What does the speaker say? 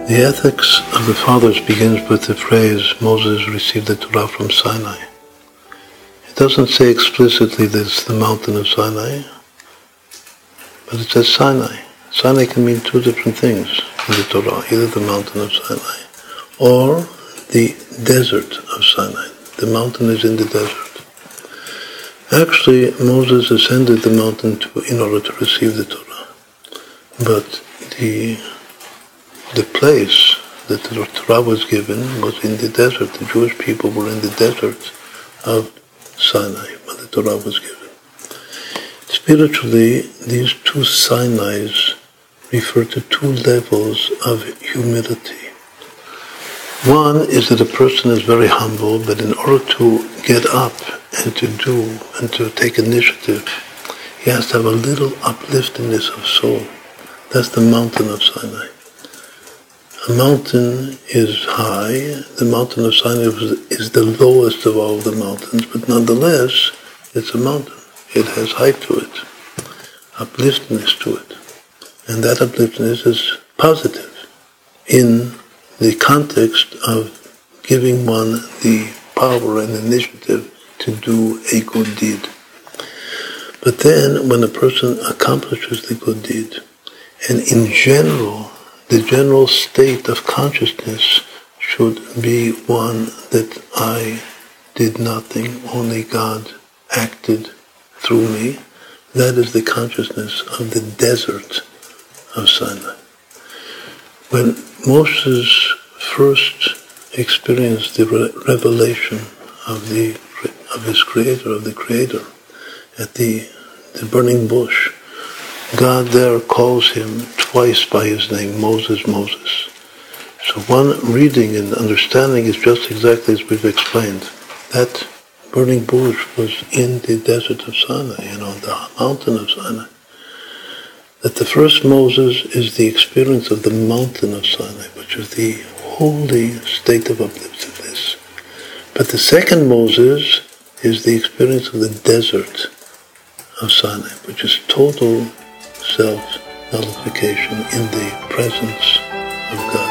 The ethics of the fathers begins with the phrase, Moses received the Torah from Sinai. It doesn't say explicitly that it's the mountain of Sinai, but it says Sinai. Sinai can mean two different things in the Torah, either the mountain of Sinai or the desert of Sinai. The mountain is in the desert. Actually, Moses ascended the mountain in order to receive the Torah. But the place that the Torah was given was in the desert. The Jewish people were in the desert of Sinai when the Torah was given. Spiritually, these two Sinais refer to two levels of humility. One is that a person is very humble, but in order to get up and to do and to take initiative, he has to have a little upliftedness of soul. That's the mountain of Sinai. A mountain is high. The mountain of Sinai is the lowest of all the mountains, but nonetheless, it's a mountain. It has height to it, upliftedness to it. And that upliftedness is positive in the context of giving one the power and initiative to do a good deed. But then, when a person accomplishes the good deed, and in general, the general state of consciousness should be one that I did nothing, only God acted through me. That is the consciousness of the desert of Sinai. When Moses first experienced the revelation of his Creator, of the Creator, at the burning bush, God there calls him twice by his name, Moses, Moses. So one reading and understanding is just exactly as we've explained. That burning bush was in the desert of Sinai, on the mountain of Sinai. That the first Moses is the experience of the mountain of Sinai, which is the holy state of upliftedness. But the second Moses is the experience of the desert of Sinai, which is total self-nullification in the presence of God.